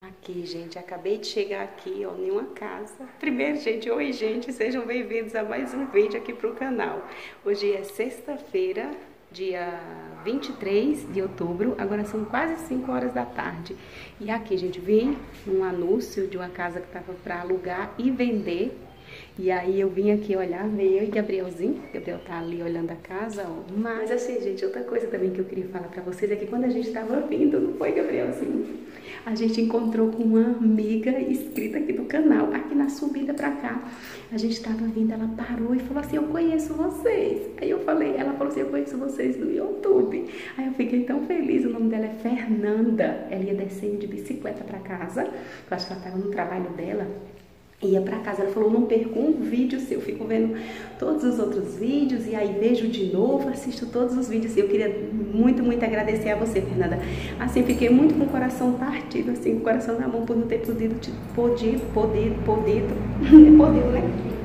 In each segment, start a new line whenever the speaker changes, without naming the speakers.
Aqui, gente, acabei de chegar aqui, ó, em uma casa. Primeiro, gente, oi, gente, sejam bem-vindos a mais um vídeo aqui pro canal. Hoje é sexta-feira, dia 23 de outubro, agora são quase 5 horas da tarde. E aqui, gente, vi um anúncio de uma casa que tava para alugar e vender. E aí eu vim aqui olhar, veio eu e Gabrielzinho. Gabriel tá ali olhando a casa, ó. Mas assim, gente, outra coisa também que eu queria falar pra vocês é que quando a gente tava vindo, não foi, Gabrielzinho? A gente encontrou com uma amiga inscrita aqui do canal, aqui na subida pra cá. A gente tava vindo, ela parou e falou assim, eu conheço vocês. Aí eu falei, ela falou assim, eu conheço vocês no YouTube. Aí eu fiquei tão feliz, o nome dela é Fernanda. Ela ia descendo de bicicleta pra casa, eu acho que ela tava no trabalho dela. Ia pra casa, ela falou, não perco um vídeo seu, eu fico vendo todos os outros vídeos e aí vejo de novo, assisto todos os vídeos. Eu queria muito agradecer a você, Fernanda. Assim, fiquei muito com o coração partido, assim, com o coração na mão por não ter podido, né?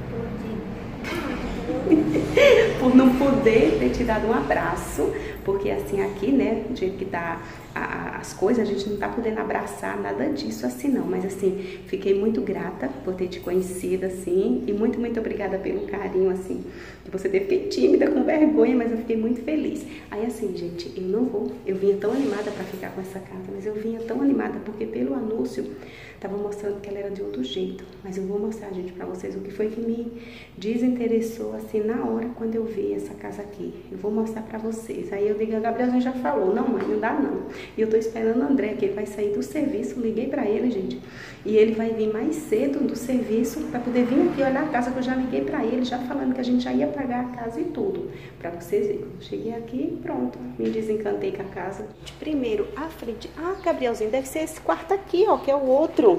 Por não poder ter te dado um abraço, porque assim aqui, né, do jeito que tá as coisas, a gente não tá podendo abraçar nada disso assim não, mas assim, fiquei muito grata por ter te conhecido assim, e muito obrigada pelo carinho assim, que você teve, fiquei tímida, com vergonha, mas eu fiquei muito feliz. Aí assim, gente, eu vinha tão animada pra ficar com essa casa, mas eu vinha tão animada porque pelo anúncio tava mostrando que ela era de outro jeito, mas eu vou mostrar, gente, pra vocês o que foi que me desinteressou assim na hora quando eu vi essa casa aqui. Eu vou mostrar pra vocês. Aí eu digo, a Gabrielzinha já falou, não mãe, não dá não. E eu tô esperando o André, que ele vai sair do serviço, liguei pra ele, gente, e ele vai vir mais cedo do serviço pra poder vir aqui olhar a casa, que eu já liguei pra ele, já falando que a gente já ia pagar a casa e tudo, pra vocês verem. Cheguei aqui e pronto, me desencantei com a casa. Primeiro, a frente, Gabrielzinho, deve ser esse quarto aqui, ó, que é o outro.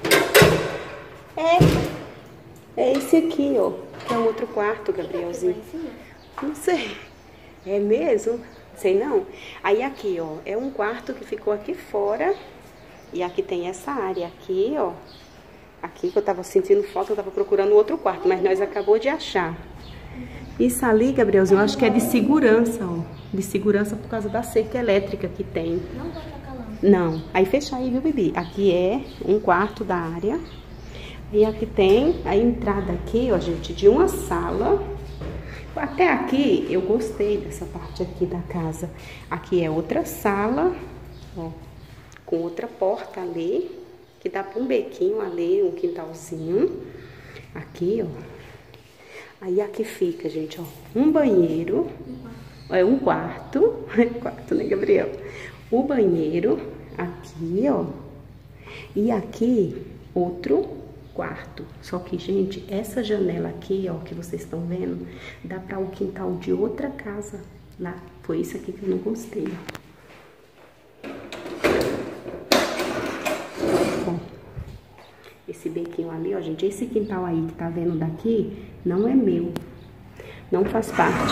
É esse aqui, ó, que é o outro quarto, Gabrielzinho. Não sei. É mesmo? Sei não. Aí aqui, ó, é um quarto que ficou aqui fora. E aqui tem essa área aqui, ó. Aqui que eu tava sentindo falta, eu tava procurando outro quarto, mas nós acabou de achar. Isso ali, Gabrielzinho, eu acho que é de segurança, ó. De segurança por causa da cerca elétrica que tem.
Não vai tacar lá.
Não. Aí fecha aí, viu, Bibi? Aqui é um quarto da área. E aqui tem a entrada aqui, ó, gente, de uma sala. Até aqui eu gostei dessa parte aqui da casa. Aqui é outra sala, ó, com outra porta ali, que dá para um bequinho ali, um quintalzinho. Aqui, ó. Aí aqui fica, gente, ó, um banheiro. É um quarto. Quarto, né, Gabriel? O banheiro aqui, ó. E aqui outro quarto. Só que, gente, essa janela aqui, ó, que vocês estão vendo, dá para o quintal de outra casa lá. Foi isso aqui que eu não gostei. Ó, esse bequinho ali, ó, gente, esse quintal aí que tá vendo daqui, não é meu. Não faz parte.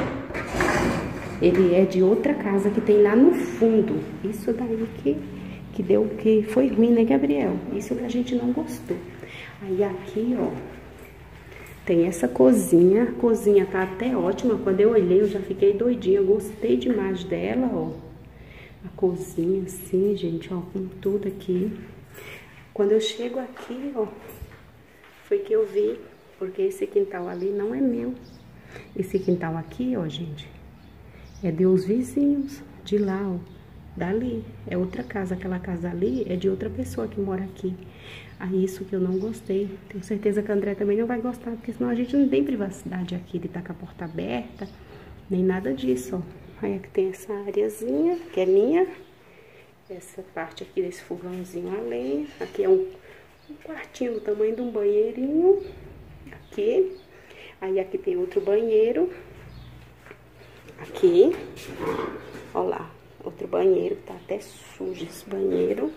Ele é de outra casa que tem lá no fundo. Isso daí que foi ruim, né, Gabriel? Isso que a gente não gostou. Aí aqui, ó, tem essa cozinha. A cozinha tá até ótima. Quando eu olhei, eu já fiquei doidinha. Gostei demais dela, ó. A cozinha assim, gente, ó, com tudo aqui. Quando eu chego aqui, ó, foi que eu vi, porque esse quintal ali não é meu. Esse quintal aqui, ó, gente, é de os vizinhos de lá, ó. Dali, é outra casa, aquela casa ali é de outra pessoa que mora aqui. Aí isso que eu não gostei. Tenho certeza que a André também não vai gostar, porque senão a gente não tem privacidade aqui de estar com a porta aberta, nem nada disso, ó. Aí aqui tem essa areazinha, que é minha. Essa parte aqui desse fogãozinho a lenha. Aqui é um quartinho do tamanho de um banheirinho. Aqui. Aí aqui tem outro banheiro. Aqui. Ó lá. Outro banheiro, tá até sujo esse banheiro.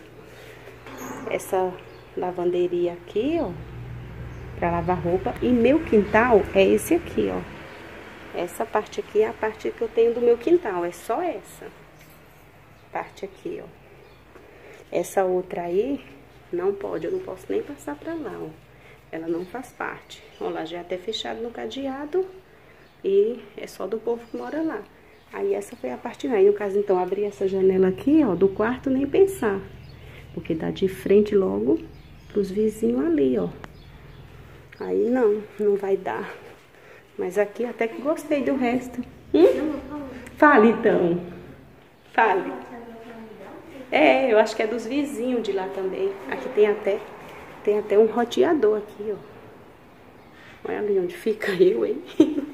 Essa lavanderia aqui, ó, pra lavar roupa. E meu quintal é esse aqui, ó. Essa parte aqui é a parte que eu tenho do meu quintal, é só essa parte aqui, ó. Essa outra aí, não pode, eu não posso nem passar pra lá, ó. Ela não faz parte. Ó lá, já é até fechado no cadeado. E é só do povo que mora lá. Aí essa foi a parte aí, no caso, então, abri essa janela aqui, ó, do quarto, nem pensar. porque dá de frente logo pros vizinhos ali, ó. Aí não vai dar. Mas aqui até que gostei do resto. Fale então. Fale. Eu acho que é dos vizinhos de lá também. Aqui tem até um roteador aqui, ó. Olha ali onde fica eu, hein?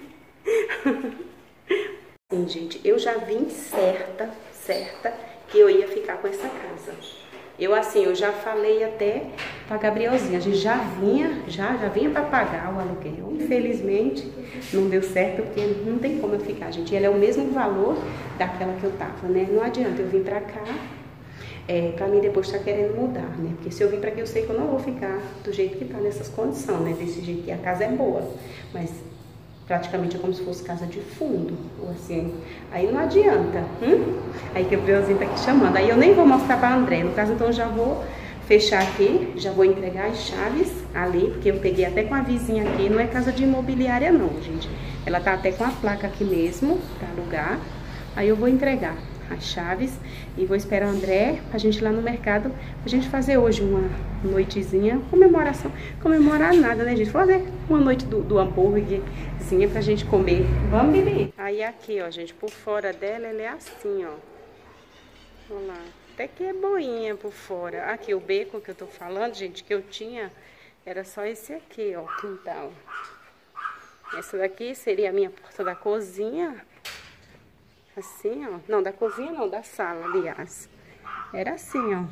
Sim, gente, eu já vim certa que eu ia ficar com essa casa. Eu já falei até pra Gabrielzinha, a gente já vinha pra pagar o aluguel. Infelizmente, não deu certo, porque não tem como eu ficar, gente. Ela é o mesmo valor daquela que eu tava, né? Não adianta eu vir pra cá, pra mim depois estar querendo mudar, né? Porque se eu vir pra aqui, eu sei que eu não vou ficar do jeito que tá nessas condições, né? Desse jeito que a casa é boa, mas praticamente é como se fosse casa de fundo, ou assim. Aí não adianta. Aí que o Gabrielzinho tá aqui chamando. Aí eu nem vou mostrar pra André. No caso, então eu já vou fechar aqui, já vou entregar as chaves ali, porque eu peguei até com a vizinha aqui. Não é casa de imobiliária não, gente. Ela tá até com a placa aqui mesmo, pra alugar. Aí eu vou entregar as chaves e vou esperar o André pra gente ir lá no mercado, pra gente fazer hoje uma noitezinha, comemorar nada, né, gente? Fazer uma noite do hambúrguerzinha pra gente comer. Vamos, Bibi? Aí aqui, ó, gente, por fora dela, ela é assim, ó. Olha lá. Até que é boinha por fora. Aqui, o beco que eu tô falando, gente, que eu tinha, era só esse aqui, ó, quintal. Essa daqui seria a minha porta da cozinha. Assim, ó. Não, da cozinha não, da sala, aliás. Era assim, ó.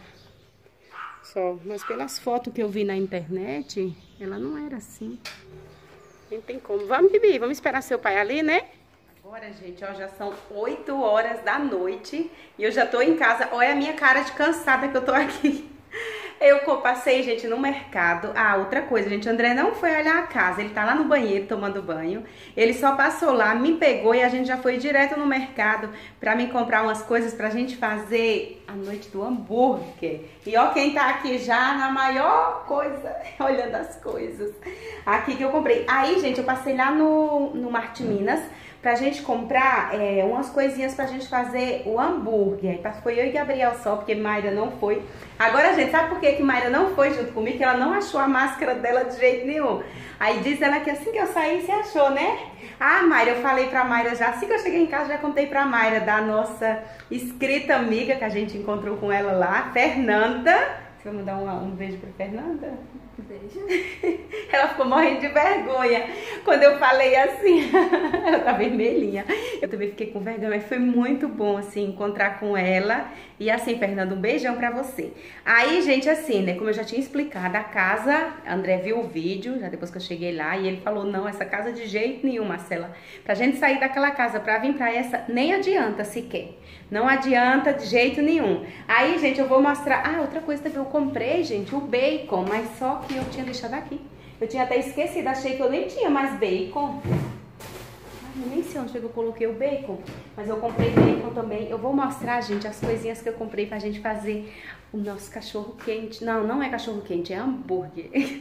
Só, mas pelas fotos que eu vi na internet, ela não era assim. Nem tem como. Vamos, Bibi, vamos esperar seu pai ali, né? Agora, gente, ó, já são 8 horas da noite e eu já tô em casa. Olha a minha cara de cansada que eu tô aqui. Eu passei, gente, no mercado. Ah, outra coisa, gente, o André não foi olhar a casa. Ele tá lá no banheiro tomando banho. Ele só passou lá, me pegou e a gente já foi direto no mercado pra me comprar umas coisas pra gente fazer a noite do hambúrguer. E ó quem tá aqui já na maior coisa, olhando as coisas. Aqui que eu comprei. Aí, gente, eu passei lá no Marte Minas pra gente comprar umas coisinhas pra gente fazer o hambúrguer. Foi eu e Gabriel só, porque Mayra não foi. Agora, gente, sabe por que Mayra não foi junto comigo? Que ela não achou a máscara dela de jeito nenhum. Aí diz ela que assim que eu saí, você achou, né? Ah, Mayra, eu falei pra Mayra já, assim que eu cheguei em casa, já contei pra Mayra da nossa inscrita amiga que a gente encontrou com ela lá, Fernanda. Você vai mandar um beijo pra Fernanda? Beijo. Ela ficou morrendo de vergonha quando eu falei assim. Ela tá vermelhinha. Eu também fiquei com vergonha, mas foi muito bom, assim, encontrar com ela. E assim, Fernanda, um beijão pra você. Aí, gente, assim, né, como eu já tinha explicado, a casa, André viu o vídeo, já depois que eu cheguei lá, e ele falou, não, essa casa de jeito nenhum, Marcela. Pra gente sair daquela casa pra vir pra essa, nem adianta sequer. Não adianta de jeito nenhum. Aí, gente, eu vou mostrar... Ah, outra coisa também, eu comprei, gente, o bacon, mas só que eu tinha deixado aqui. Eu tinha até esquecido, achei que eu nem tinha mais bacon. Ai, eu nem sei onde eu coloquei o bacon, mas eu comprei bacon também. Eu vou mostrar, gente, as coisinhas que eu comprei pra gente fazer o nosso cachorro quente. Não, não é cachorro quente, é hambúrguer.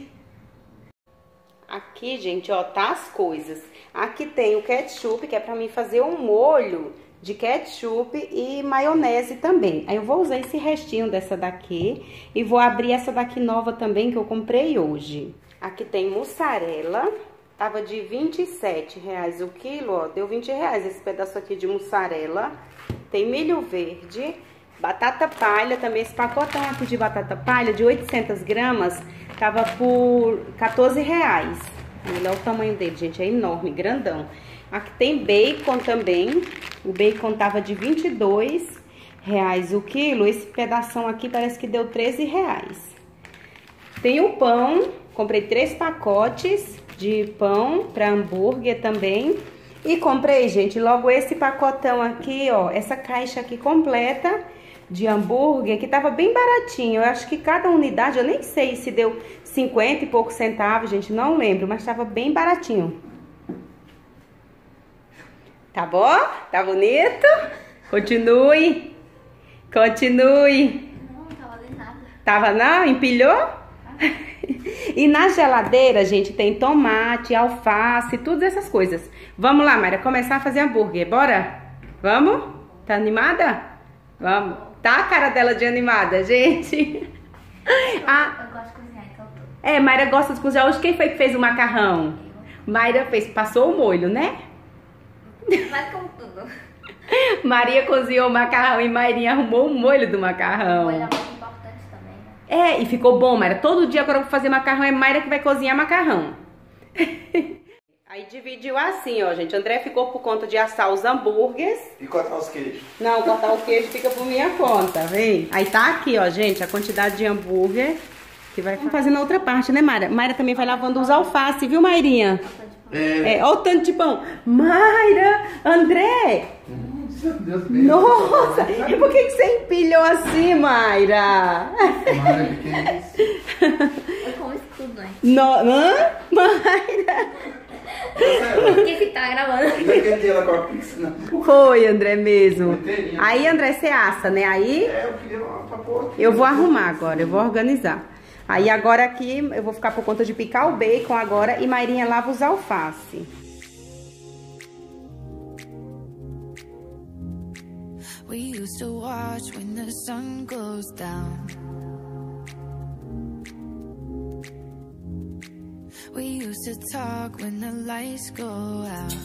Aqui, gente, ó, tá as coisas. Aqui tem o ketchup, que é pra mim fazer um molho de ketchup e maionese também. Aí eu vou usar esse restinho dessa daqui e vou abrir essa daqui nova também que eu comprei hoje. Aqui tem mussarela, tava de R$27 o quilo, ó, deu R$20 esse pedaço aqui de mussarela. Tem milho verde, batata palha também, esse pacotão aqui de batata palha de 800 gramas tava por R$14. Olha o tamanho dele, gente, é enorme, grandão. Aqui tem bacon também, o bacon tava de R$22 o quilo, esse pedação aqui parece que deu R$13. Tem o pão, comprei 3 pacotes de pão para hambúrguer também. E comprei, gente, logo esse pacotão aqui, ó, essa caixa aqui completa de hambúrguer, que tava bem baratinho. Eu acho que cada unidade, eu nem sei se deu 50 e poucos centavos, gente, não lembro, mas tava bem baratinho. Tá bom? Tá bonito? Continue. Continue.
Não, tava de nada.
Tava não? Empilhou? E na geladeira, gente, tem tomate, alface, todas essas coisas. Vamos lá, Mayra, começar a fazer hambúrguer. Bora? Vamos? Tá animada? Vamos. Tá a cara dela de animada, gente?
Eu gosto de cozinhar, então eu tô.
Mayra gosta de cozinhar. Hoje quem foi que fez o macarrão? Mayra fez, passou o molho, né?
Vai com tudo.
Maria cozinhou o macarrão e Mairinha arrumou o molho do macarrão.
O molho é muito importante também, né?
E ficou bom, Mayra. Todo dia agora eu vou fazer macarrão, é Mayra que vai cozinhar macarrão. Aí dividiu assim, ó, gente. André ficou por conta de assar os hambúrgueres.
E cortar os queijos.
Não, cortar o queijo fica por minha conta, vem? Aí tá aqui, ó, gente, a quantidade de hambúrguer que vai fazer na outra parte, né, Mayra? Mayra também vai lavando os alface, viu, Mairinha? Ó o tanto de pão. Mayra, André!
Deus
Nossa! E por que você empilhou assim, Mayra?
Mayra, que é isso?
Eu como isso tudo, né?
Mayra!
Quem que tá gravando?
Naquele dia ela com a pizza, não.
Foi, André, mesmo.
Inteirinho.
Aí, André, você assa, né? Aí
Eu queria uma porra.
eu vou arrumar agora, eu vou organizar. Aí agora aqui eu vou ficar por conta de picar o bacon agora e Mairinha lava os alface.
We used to watch when the sun goes down. We used to talk when the lights go out.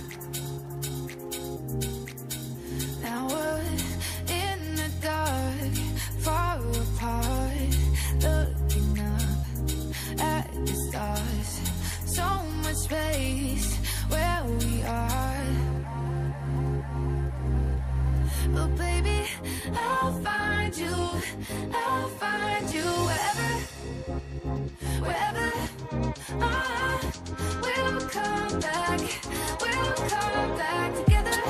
Now we're in the dark, far apart, looking up at the stars. So much space where we are. But baby, I'll find you wherever we'll come back together.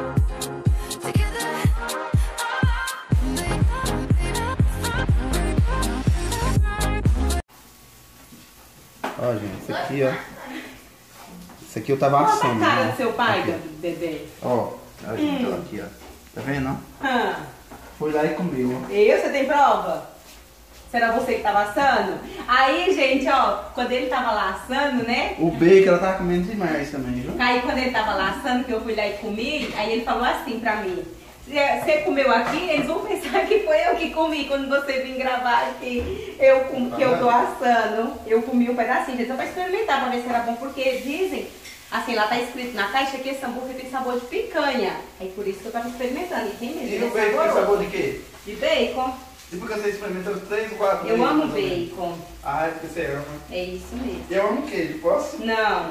Ó, gente, isso aqui, ó. Isso aqui eu tava assando.
Olha a cara
né?
do seu pai,
Aqui.
bebê.
Ó, a gente ela aqui, ó. Tá vendo, ó?
Ah,
Foi lá e comeu, ó.
você tem prova? Será você que tava assando? Aí, gente, ó, quando ele tava lá assando, né?
O bacon ela tava comendo demais também, viu?
Aí quando ele tava lá assando, que eu fui lá e comi, aí ele falou assim pra mim: você comeu aqui, eles vão pensar que foi eu que comi quando você vir gravar que eu tô assando. Eu comi um pedacinho, gente, só pra experimentar, pra ver se era bom, porque dizem, assim, lá tá escrito na caixa que esse hambúrguer tem sabor de picanha. Aí por isso que eu tava experimentando. E tem mesmo,
E o bacon tem sabor de quê?
de bacon.
E porque você experimenta os 3 ou 4
Eu amo bacon.
Ah, é porque você ama.
É isso mesmo.
Eu amo queijo, posso?
Não.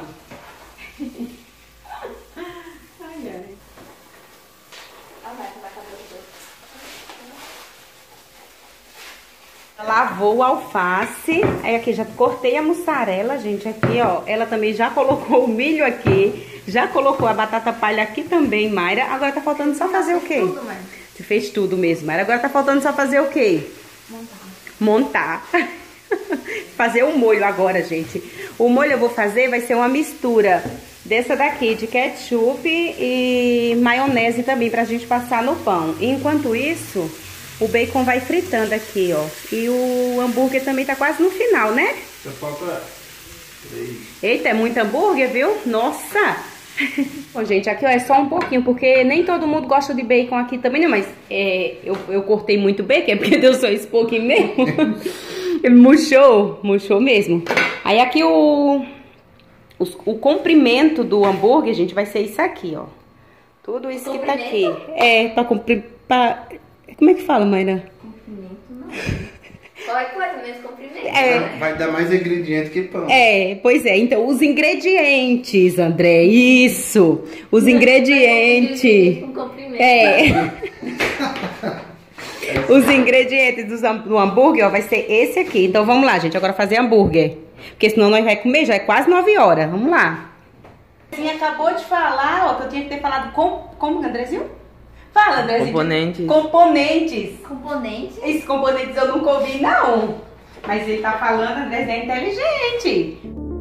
Ai, ai. Lavou o alface, aí aqui já cortei a mussarela, gente, aqui ó, ela também já colocou o milho aqui, já colocou a batata palha aqui também, Mayra. Agora tá faltando só fazer o quê?
Tudo, mãe.
Você fez tudo mesmo, Mayra. Agora tá faltando só fazer o quê? Montar. Fazer o molho agora, gente. O molho eu vou fazer, vai ser uma mistura dessa daqui, de ketchup e maionese também, pra gente passar no pão. E enquanto isso, o bacon vai fritando aqui, ó. E o hambúrguer também tá quase no final, né?
Só falta 3.
Eita, é muito hambúrguer, viu? Nossa! Bom, gente, aqui ó, é só um pouquinho, porque nem todo mundo gosta de bacon aqui também, né? Mas eu cortei muito bacon, é porque deu só esse pouquinho mesmo. Murchou mesmo. Aí aqui o comprimento do hambúrguer, gente, vai ser isso aqui, ó. Tudo isso que tá aqui. Pra comprimir. Como é que fala, Mayra?
Comprimento não. Qualquer coisa, menos comprimento.
Vai dar mais ingrediente que pão.
Pois é. Então, os ingredientes, André, isso. Os ingredientes.
Com comprimento.
Os ingredientes do hambúrguer, ó, vai ser esse aqui. Então, vamos lá, gente, agora fazer hambúrguer. Porque senão nós vamos comer, já é quase 9 horas. Vamos lá. Você acabou de falar, ó, que eu tinha que ter falado como, Andrezinho? Fala, Andrezinho.
Componentes.
Componentes?
Esses componentes eu nunca ouvi, não. Mas ele tá falando, Andrezinho é inteligente.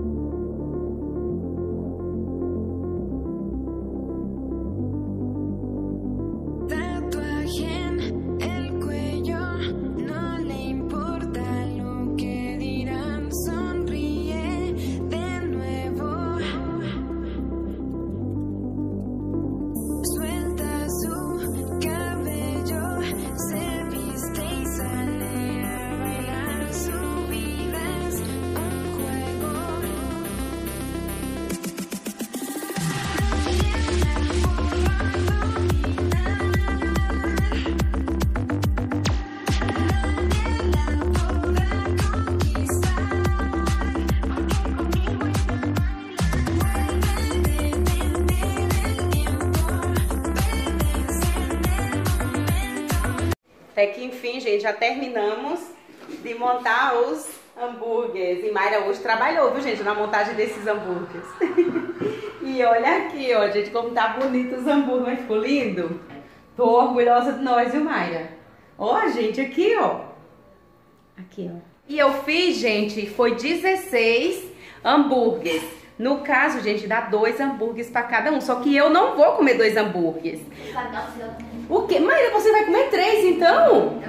Tatuaje en el cuello, no le importa lo que dirán, sonríe de nuevo. Suelta su cabello, se viste y sale a bailar su
Até que enfim, gente, já terminamos de montar os hambúrgueres. E Mayra hoje trabalhou, viu, gente, na montagem desses hambúrgueres. E olha aqui, ó, gente, como tá bonito os hambúrgueres. Ficou lindo? Tô orgulhosa de nós, viu, Mayra? Ó, gente, aqui, ó. Aqui, ó. E eu fiz, gente, foi 16 hambúrgueres. No caso, gente, dá 2 hambúrgueres pra cada um. Só que eu não vou comer 2 hambúrgueres. O quê? Mayra, você vai comer 3, então?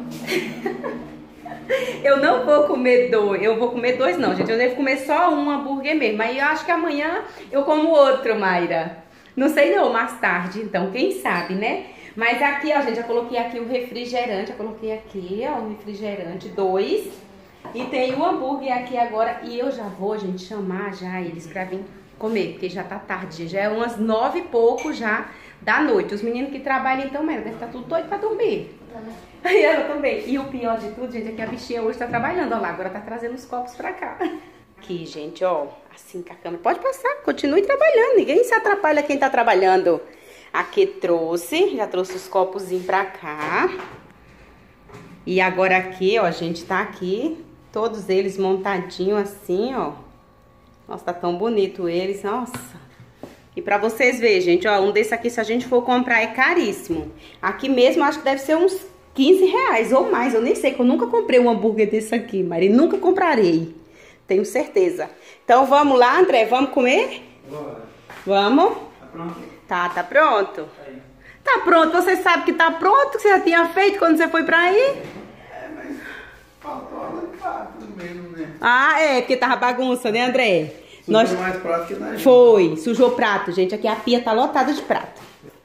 Eu não vou comer 2. Eu vou comer 2 não, gente. Eu devo comer só um hambúrguer mesmo. Aí eu acho que amanhã eu como outro, Mayra. Não sei não, mais tarde, então. Quem sabe, né? Mas aqui, ó, gente, eu coloquei aqui o refrigerante. Eu coloquei aqui, ó, o refrigerante 2. E tem o hambúrguer aqui agora. E eu já vou, gente, chamar já eles pra vir comer. Porque já tá tarde. Já é umas 9 e pouco já da noite. Os meninos que trabalham, então, Mayra, deve estar tudo doido pra dormir. E ela também. E o pior de tudo, gente, é que a bichinha hoje tá trabalhando. Ó lá, agora tá trazendo os copos pra cá. Aqui, gente, ó. Assim com a câmera. Pode passar, continue trabalhando. Ninguém se atrapalha quem tá trabalhando. Aqui trouxe, já trouxe os copozinhos pra cá. E agora aqui, ó, gente, tá aqui. Todos eles montadinhos assim, ó. Nossa, tá tão bonito eles, nossa. E pra vocês verem, gente, ó, um desse aqui, se a gente for comprar, é caríssimo. Aqui mesmo, acho que deve ser uns 15 reais ou mais. Eu nem sei, que eu nunca comprei um hambúrguer desse aqui, Mari. Nunca comprarei. Tenho certeza. Então, vamos lá, André? Vamos comer?
Bora.
Vamos?
Tá pronto?
Tá pronto?
Aí.
Tá pronto. Você sabe que tá pronto, que você já tinha feito quando você foi pra aí?
É, mas faltou a limpar tudo mesmo, né?
Ah, é, porque tava bagunça, né, André?
Nós... mais prato que nós.
Foi, sujou prato, gente. Aqui a pia tá lotada de prato.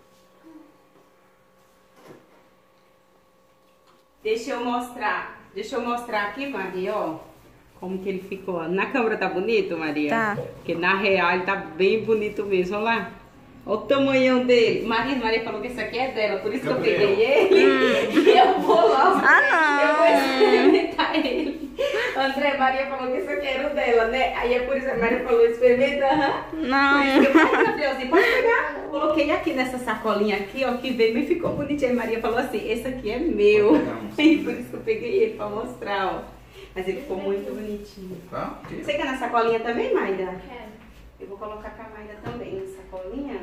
Deixa eu mostrar aqui, Maria, ó. Como que ele ficou. Na câmera tá bonito, Maria?
Tá.
Porque na real ele tá bem bonito mesmo, olha lá. Olha o tamanhão dele. Maria falou que isso aqui é dela, por isso que eu peguei ele. E eu vou logo. Eu vou experimentar ele. André, Maria falou que isso aqui era o dela, né? Aí é por isso que a Maria falou, experimenta.
Não.
Por isso que eu falei, Gabrielzinho, pode pegar. Coloquei aqui nessa sacolinha aqui, ó, que veio e ficou bonitinho. Aí Maria falou assim, esse aqui é meu. E por isso que eu peguei ele pra mostrar, ó. Mas ele ficou muito bonitinho.
Tá? Okay.
Você quer na sacolinha também, Mayra?
Quero.
Eu vou colocar com a Mayra também na sacolinha.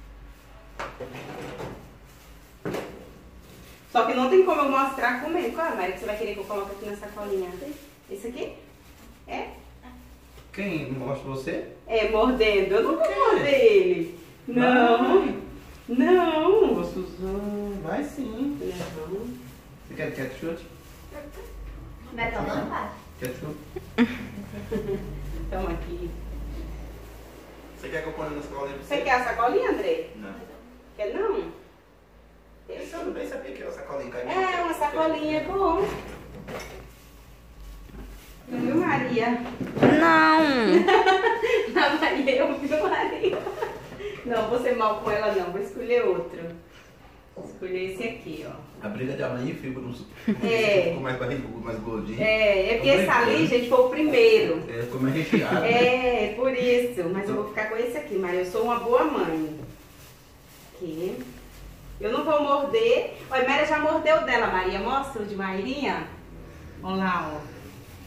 Só que não tem como eu mostrar comendo. Qual é, Mayra, que você vai querer que eu coloque aqui na sacolinha? Esse aqui? É?
Quem mostra você?
É, mordendo. Eu não vou morder ele. Não. Não.
Ô, Suzana, vai sim.
Não.
Você quer ketchup?
Vai tomando, pai?
Ketchup?
Então aqui.
Você quer que eu ponha na sacolinha pra
Você quer a sacolinha, André?
Não.
Quer não?
Eu nem sabia que era sacolinha.
É, uma sacolinha é bom. Viu, Maria?
Não.
A Maria, eu vi Maria. Não, vou ser mal com ela não, vou escolher outro. Vou escolher esse aqui, ó.
A briga de amanhã e fibra no
É.
ficou mais barrigudo, mais gordinho.
É porque esse ali, gente, foi o primeiro.
É, ficou mais recheado.
É, por isso. Mas eu vou ficar com esse aqui, Maria. Eu sou uma boa mãe. Aqui. Eu não vou morder. Olha, a Maria já mordeu dela, Maria. Mostra o de Mairinha. Olha lá, ó.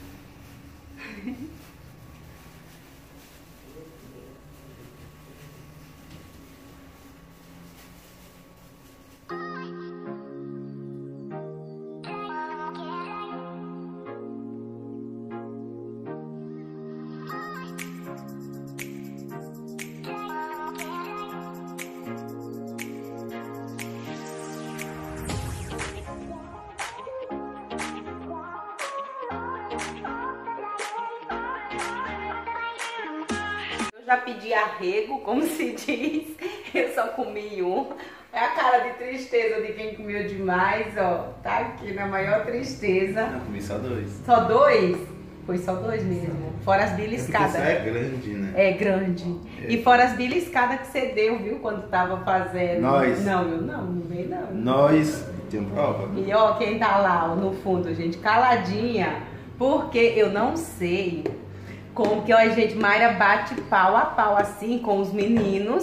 Já pedi arrego, como se diz. Eu só comi um. É a cara de tristeza de quem comeu demais, ó. Tá aqui na maior tristeza.
Eu comi só 2.
Só 2? Foi só 2 mesmo. Fora as beliscadas.
Isso é grande, né?
É grande. E fora as beliscadas que você deu, viu? Quando tava fazendo.
Nós.
Não, eu não veio não.
Nós temos prova.
E ó, quem tá lá ó, no fundo, gente, caladinha. Porque eu não sei como que, ó, gente, Mayra bate pau a pau assim com os meninos.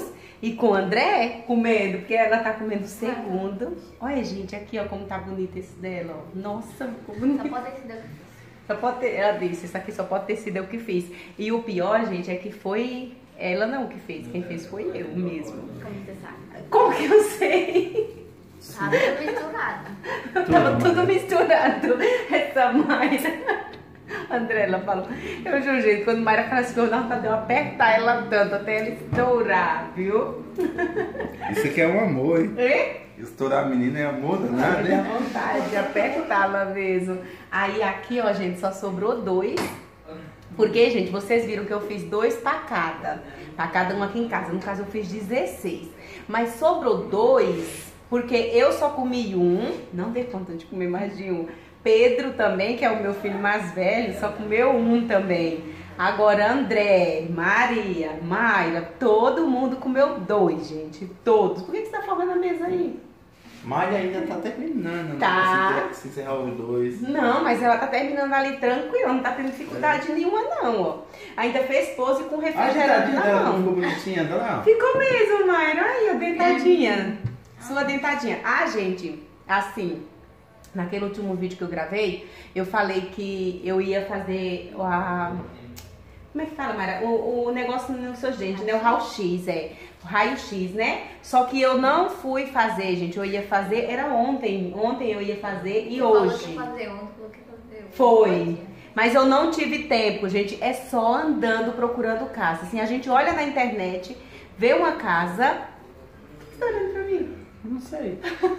E com o André comendo, porque ela tá comendo o segundo. Olha, gente, aqui, ó, como tá bonito esse dela, ó. Nossa, ficou bonito.
Só pode ter sido eu que fiz.
Só pode ter, ela disse, isso aqui só pode ter sido eu que fiz. E o pior, gente, é que foi ela não que fez. Quem fez foi eu mesmo.
Como você sabe?
Como que eu sei?
Tá tudo misturado.
Tava tudo misturado. Essa Mayra. André, ela falou. Eu juro, gente, quando Mayra fala assim, eu não tá deu apertar ela tanto até ela estourar, viu?
Isso aqui é um amor, hein?
E?
Estourar a menina é amor, danado,
Dá
né?
vontade de apertá-la mesmo. Aí aqui, ó, gente, só sobrou 2. Porque, gente, vocês viram que eu fiz 2 pra cada um aqui em casa. No caso, eu fiz 16. Mas sobrou 2, porque eu só comi um. Não dei conta de comer mais de um. Pedro também, que é o meu filho mais velho, só comeu um também. Agora, André, Maria, Mayra, todo mundo comeu 2, gente. Todos. Por que você tá formando a mesa aí?
Mayra ainda tá terminando,
Tá.
né? Se encerrar os 2.
Não, mas ela tá terminando ali tranquila, não tá tendo dificuldade nenhuma não, ó. Ainda fez pose com
A
refrigerante
deitadinha
na
dela
mão.
ficou bonitinha, tá lá?
Ficou mesmo, Mayra. Aí, a deitadinha. Sua deitadinha. Ah, gente, assim, naquele último vídeo que eu gravei, eu falei que eu ia fazer a... Como é que fala, Mayra? O negócio nos seus dentes, né? O raio-x, o raio-x, né? Só que eu não fui fazer, gente. Eu ia fazer, era ontem. Ontem eu ia fazer e
Falou
hoje.
que ia fazer ontem, falou que ia fazer hoje.
Foi. Mas eu não tive tempo, gente. É só andando procurando casa. Assim, a gente olha na internet, vê uma casa. O que você tá olhando pra mim?
Não sei.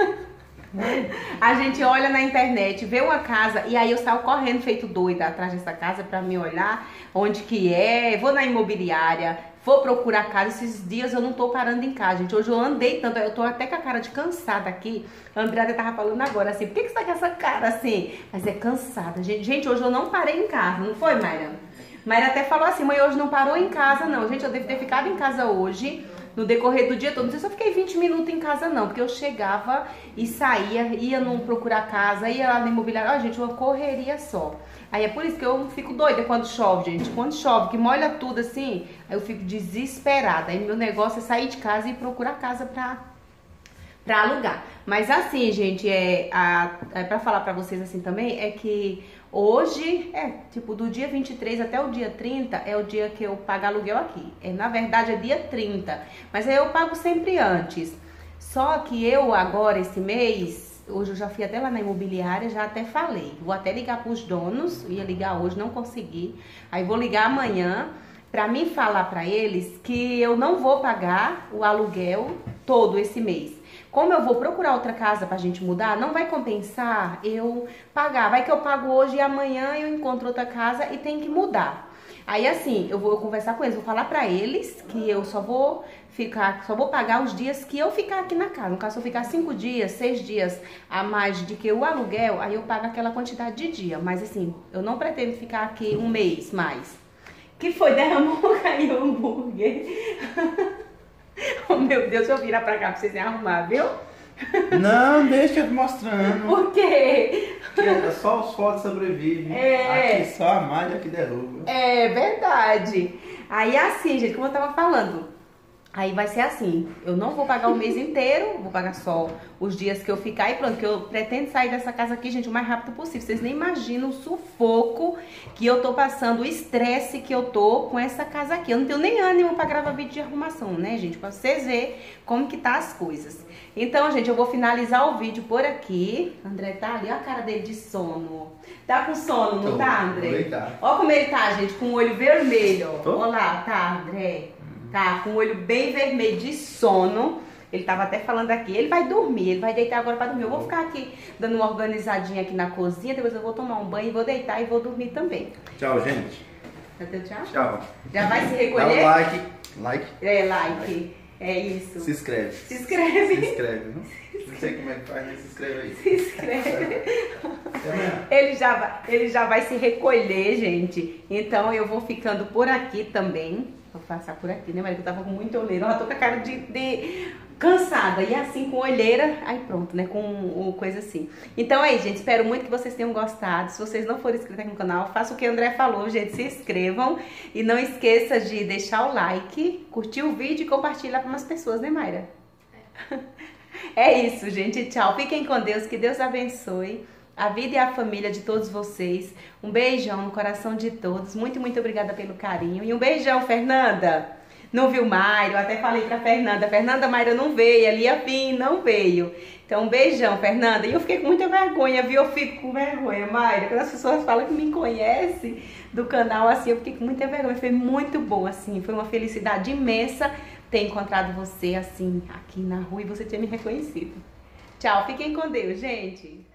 A gente olha na internet, vê uma casa e aí eu saio correndo feito doida atrás dessa casa pra me olhar onde que é, vou na imobiliária, vou procurar casa. Esses dias eu não tô parando em casa, gente. Hoje eu andei tanto, eu tô até com a cara de cansada aqui. A Andrea tava falando agora assim, por que você tá com essa cara assim? Mas é cansada, gente. Gente, hoje eu não parei em casa, não foi, Mayra? Mayra até falou assim, mãe, hoje não parou em casa não. Gente, eu devo ter ficado em casa hoje no decorrer do dia todo. Não sei se eu fiquei 20 minutos em casa não, porque eu chegava e saía, ia não procurar casa, ia lá na imobiliária. Ó, gente, uma correria só. Aí é por isso que eu fico doida quando chove, gente. Quando chove, que molha tudo assim, aí eu fico desesperada. Aí meu negócio é sair de casa e procurar casa pra alugar. Mas assim, gente, pra falar pra vocês assim também, é que hoje, tipo, do dia 23 até o dia 30 é o dia que eu pago aluguel aqui. Na verdade é dia 30, mas aí eu pago sempre antes. Só que eu agora, esse mês, hoje eu já fui até lá na imobiliária, já até falei. Vou até ligar pros donos, ia ligar hoje, não consegui. Aí vou ligar amanhã pra mim falar pra eles que eu não vou pagar o aluguel todo esse mês. Como eu vou procurar outra casa pra gente mudar, não vai compensar eu pagar. Vai que eu pago hoje e amanhã eu encontro outra casa e tem que mudar. Aí assim, eu vou conversar com eles, vou falar pra eles que eu só vou pagar os dias que eu ficar aqui na casa. No caso, se eu ficar 5 dias, 6 dias a mais do que o aluguel, aí eu pago aquela quantidade de dia. Mas assim, eu não pretendo ficar aqui um mês mais. Que foi? Derramou, caiu o hambúrguer. Oh, meu Deus, eu virar pra cá pra vocês me arrumar, viu?
Não, deixa eu te mostrando.
Por quê?
Que só os fotos sobrevivem. Aqui só a malha que derruba.
É verdade. Aí assim, gente, como eu tava falando, aí vai ser assim, eu não vou pagar o mês inteiro, vou pagar só os dias que eu ficar e pronto, que eu pretendo sair dessa casa aqui, gente, o mais rápido possível. Vocês nem imaginam o sufoco que eu tô passando, o estresse que eu tô com essa casa aqui. Eu não tenho nem ânimo pra gravar vídeo de arrumação, né, gente? Pra vocês verem como que tá as coisas. Então, gente, eu vou finalizar o vídeo por aqui. André tá ali, olha a cara dele de sono. Tá com sono, não tá, André? Olha como ele tá, gente, com o olho vermelho. Olha lá, tá, André? Tá, com o olho bem vermelho de sono. Ele tava até falando aqui, ele vai dormir, ele vai deitar agora pra dormir. Eu vou ficar aqui dando uma organizadinha aqui na cozinha, depois eu vou tomar um banho e vou deitar e vou dormir também.
Tchau, gente.
Até tchau?
Tchau.
Já vai se
Dá
recolher?
um like. Like.
Like. É isso.
Se inscreve.
Se inscreve.
Se inscreve. Não sei como é que faz, mas se inscreve aí.
Se inscreve. Ele já vai se recolher, gente. Então eu vou ficando por aqui também. Vou passar por aqui, né, Maria? Eu tava com muita olheira. Eu já tô com a cara de cansada. E assim, com olheira, aí pronto, né? Com coisa assim. Então aí, gente, espero muito que vocês tenham gostado. Se vocês não forem inscritos aqui no canal, faça o que o André falou, gente. Se inscrevam. E não esqueça de deixar o like, curtir o vídeo e compartilhar para umas pessoas, né, Mayra? É isso, gente. Tchau. Fiquem com Deus. Que Deus abençoe a vida e a família de todos vocês. Um beijão no coração de todos. Muito, muito obrigada pelo carinho. E um beijão, Fernanda. Não viu Mayra? Eu até falei pra Fernanda. Fernanda, Mayra não veio. Ali a Pim não veio. Então, um beijão, Fernanda. E eu fiquei com muita vergonha, viu? Eu fico com vergonha, Mayra. Quando as pessoas falam que me conhecem do canal, assim, eu fiquei com muita vergonha. Foi muito bom, assim. Foi uma felicidade imensa ter encontrado você, assim, aqui na rua e você ter me reconhecido. Tchau. Fiquem com Deus, gente.